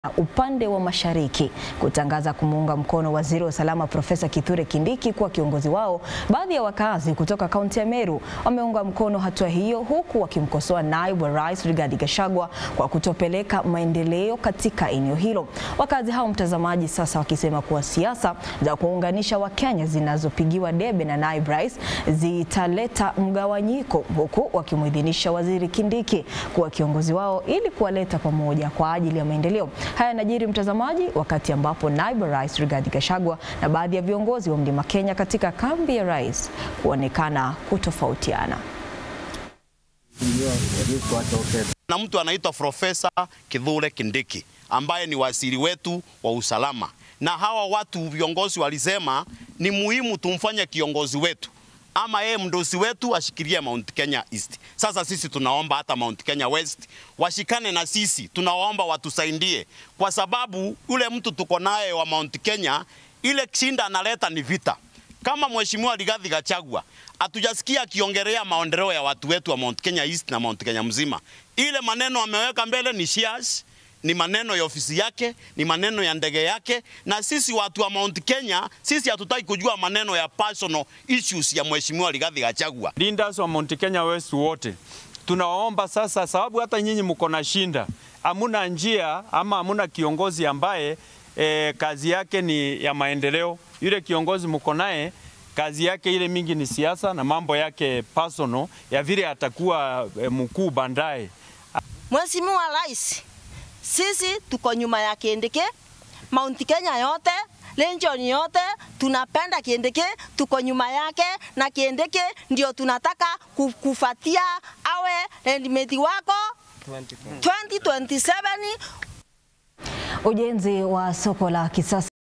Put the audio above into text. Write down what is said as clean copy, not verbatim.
Upande wa mashariki kutangaza kumuunga mkono waziri wa usalama Profesa Kithure Kindiki kuwa kiongozi wao. Baadhi ya wakazi kutoka kaunti ya Meru wameunga mkono hatua hiyo, huku wakimkosoa naibu wa rais Rigathi Gachagua kwa kutopeleka maendeleo katika eneo hilo. Wakazi hao, mtazamaji, sasa wakisema kuwa siasa za kuunganisha Wakenya zinazopigiwa debe na naibu rais zitaleta mgawanyiko, huku wakimuidhinisha waziri Kindiki kuwa kiongozi wao ili kuwaleta pamoja kwa ajili ya maendeleo. Haya yanajiri, mtazamaji, wakati ambapo naibu rais Rigathi Gachagua na baadhi ya viongozi wa Mlima Kenya katika kambi ya rais kuonekana kutofautiana. Na mtu anaitwa Profesa Kithure Kindiki ambaye ni waziri wetu wa usalama, na hawa watu viongozi walisema ni muhimu tumfanye kiongozi wetu ama yeye mdosi wetu ashikilie Mount Kenya East. Sasa sisi tunaomba hata Mount Kenya West washikane na sisi, tunaomba watusaidie, kwa sababu ule mtu tuko naye wa Mount Kenya, ile kishinda analeta ni vita. Kama mheshimiwa Rigathi Gachagua hatujasikia akiongelea maendeleo ya watu wetu wa Mount Kenya East na Mount Kenya mzima. Ile maneno ameweka mbele ni shares, ni maneno ya ofisi yake, ni maneno ya ndege yake, na sisi watu wa Mount Kenya, sisi hatutaki kujua maneno ya personal issues ya mheshimiwa Rigathi Gachagua. Leaders wa Mount Kenya West wote tunawaomba sasa, sababu hata nyinyi mko na shinda, hamuna njia ama hamuna kiongozi ambaye kazi yake ni ya maendeleo. Yule kiongozi mko naye kazi yake ile mingi ni siasa na mambo yake personal ya vile atakuwa mkuu bandaye. Mheshimiwa rais, sisi tuko nyuma ya Kindiki, Mount Kenya yote, region yote tunapenda Kindiki, tuko nyuma yake, na Kindiki ndio tunataka kufuatia awe rendimenti wako 2027. Ujenzi wa soko la kisasa